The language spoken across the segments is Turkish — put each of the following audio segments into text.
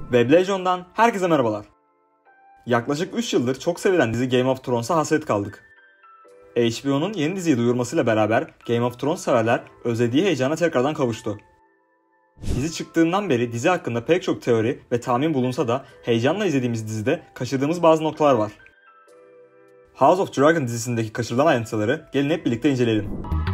Weblejion'dan herkese merhabalar. Yaklaşık 3 yıldır çok sevilen dizi Game of Thrones'a hasret kaldık. HBO'nun yeni diziyi duyurmasıyla beraber Game of Thrones severler özlediği heyecana tekrardan kavuştu. Dizi çıktığından beri dizi hakkında pek çok teori ve tahmin bulunsa da heyecanla izlediğimiz dizide kaçırdığımız bazı noktalar var. House of Dragon dizisindeki kaçırılan ayrıntıları gelin hep birlikte inceleyelim.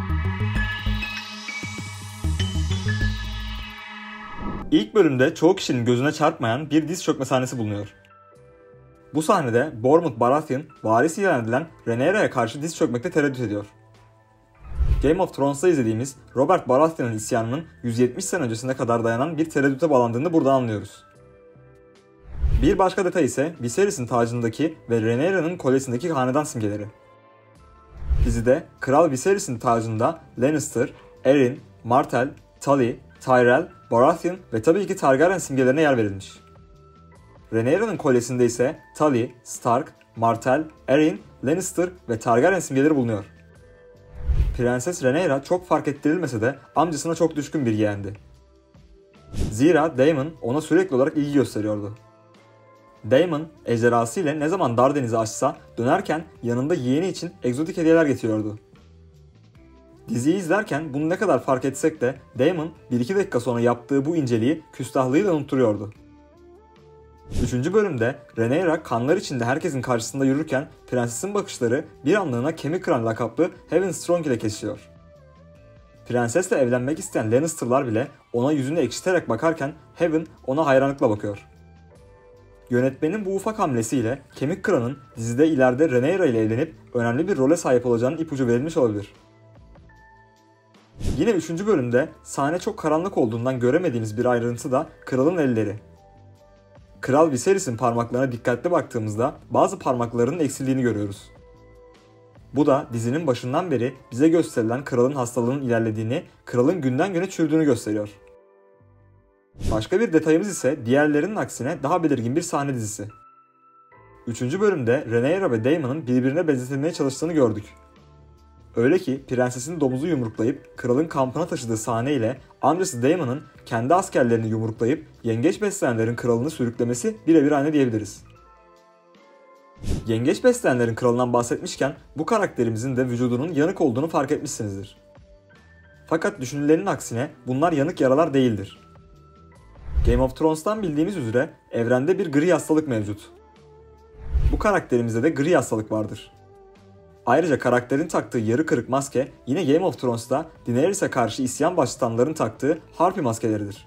İlk bölümde çoğu kişinin gözüne çarpmayan bir diz çökme sahnesi bulunuyor. Bu sahnede Mormont Baratheon varis ilan edilen Rhaenyra'ya karşı diz çökmekte tereddüt ediyor. Game of Thrones'ta izlediğimiz Robert Baratheon'un isyanının 170 sene öncesine kadar dayanan bir tereddüte bağlandığını buradan anlıyoruz. Bir başka detay ise Viserys'in tacındaki ve Rhaenyra'nın kolesindeki hanedan simgeleri. Dizide Kral Viserys'in tacında Lannister, Arryn, Martell, Tully, Tyrell, Baratheon ve tabii ki Targaryen simgelerine yer verilmiş. Rhaenyra'nın kolesinde ise Tully, Stark, Martell, Arryn, Lannister ve Targaryen simgeleri bulunuyor. Prenses Rhaenyra çok fark ettirilmese de amcasına çok düşkün bir yeğendi. Zira Daemon ona sürekli olarak ilgi gösteriyordu. Daemon ejderhası ile ne zaman dar denizi aşsa dönerken yanında yeğeni için egzotik hediyeler getiriyordu. Diziyi izlerken bunu ne kadar fark etsek de Daemon 1-2 dakika sonra yaptığı bu inceliği küstahlığıyla unutturuyordu. 3. bölümde Rhaenyra kanlar içinde herkesin karşısında yürürken prensesin bakışları bir anlığına Kemik Kıran lakaplı Heaven Strong ile kesişiyor. Prensesle evlenmek isteyen Lannister'lar bile ona yüzünü ekşiterek bakarken Heaven ona hayranlıkla bakıyor. Yönetmenin bu ufak hamlesiyle Kemik Kıran'ın dizide ileride Rhaenyra ile evlenip önemli bir role sahip olacağının ipucu verilmiş olabilir. Yine 3. bölümde sahne çok karanlık olduğundan göremediğimiz bir ayrıntı da kralın elleri. Kral Viserys'in parmaklarına dikkatli baktığımızda bazı parmaklarının eksildiğini görüyoruz. Bu da dizinin başından beri bize gösterilen kralın hastalığının ilerlediğini, kralın günden güne çürüdüğünü gösteriyor. Başka bir detayımız ise diğerlerinin aksine daha belirgin bir sahne dizisi. 3. bölümde Rhaenyra ve Daemon'un birbirine benzetilmeye çalıştığını gördük. Öyle ki prensesin domuzu yumruklayıp kralın kampına taşıdığı sahne ile amcası Daemon'un kendi askerlerini yumruklayıp yengeç besleyenlerin kralını sürüklemesi birebir aynı diyebiliriz. Yengeç besleyenlerin kralından bahsetmişken bu karakterimizin de vücudunun yanık olduğunu fark etmişsinizdir. Fakat düşünülenin aksine bunlar yanık yaralar değildir. Game of Thrones'tan bildiğimiz üzere evrende bir gri hastalık mevcut. Bu karakterimizde de gri hastalık vardır. Ayrıca karakterin taktığı yarı kırık maske yine Game of Thrones'ta Daenerys'e karşı isyan başlatanların taktığı Harpy maskeleridir.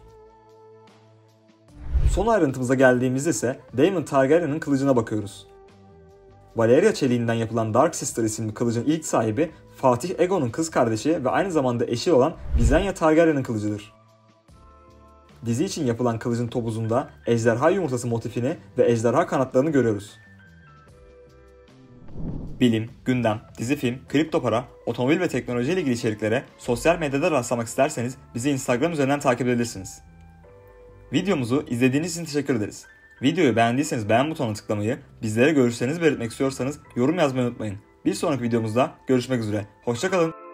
Son ayrıntımıza geldiğimizde ise Daemon Targaryen'ın kılıcına bakıyoruz. Valyria çeliğinden yapılan Dark Sister isimli kılıcın ilk sahibi Fatih Aegon'un kız kardeşi ve aynı zamanda eşi olan Visenya Targaryen'ın kılıcıdır. Dizi için yapılan kılıcın topuzunda ejderha yumurtası motifini ve ejderha kanatlarını görüyoruz. Bilim, gündem, dizi film, kripto para, otomobil ve teknoloji ile ilgili içeriklere sosyal medyada rastlamak isterseniz bizi Instagram üzerinden takip edebilirsiniz. Videomuzu izlediğiniz için teşekkür ederiz. Videoyu beğendiyseniz beğen butonuna tıklamayı, bizlere görüşlerinizi belirtmek istiyorsanız yorum yazmayı unutmayın. Bir sonraki videomuzda görüşmek üzere. Hoşça kalın.